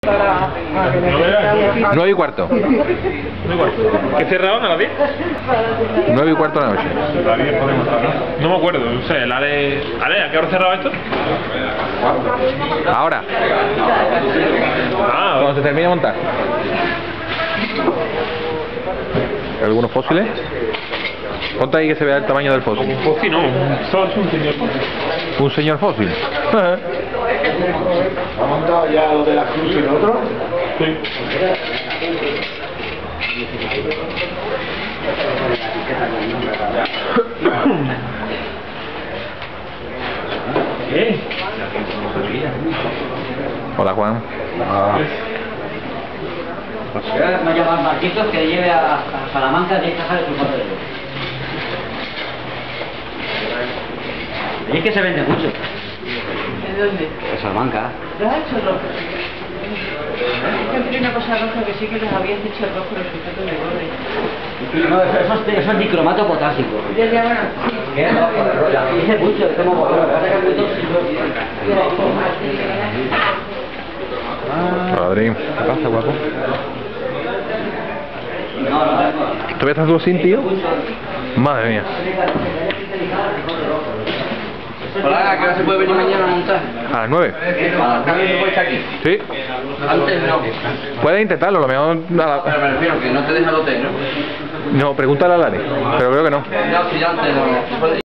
9:15. 9:15. ¿Qué cerraban a las 10? 9:15 de la noche. No me acuerdo, no sé, Ale, ¿a qué hora cerraba esto? Ahora, Ah, cuando se termine de montar. ¿Algunos fósiles? Ponte ahí que se vea el tamaño del fósil. un fósil no, solo es un señor fósil. Un señor fósil. ¿Ha montado ya lo de la cruz y lo otro? Sí. ¿Qué? Hola, Juan. Me llaman Marquitos que lleve a Salamanca 10 cajas de sulfato de oro. Y es que se vende mucho. ¿De dónde? En Salamanca. ¿Los has hecho rojos? Es que había una cosa roja que sí que los habías hecho rojos los sulfatos de cobre. No, eso es dicromato potásico. Ya llaman ¿Qué es rojo? Dice mucho, es como lo que pasa que es muy tóxico. Hola, Adri. ¿Qué pasa, guapo? ¿Todavía estás tú sin, tío? Madre mía. Hola, ¿a qué hora se puede venir mañana a montar? A las 9. ¿A las 9 se puede estar aquí? Sí. Antes no. Puedes intentarlo, lo mejor. Pero me refiero que no te deja el hotel, ¿no? No, pregúntale a Lari. Pero creo que no. No, si ya antes no.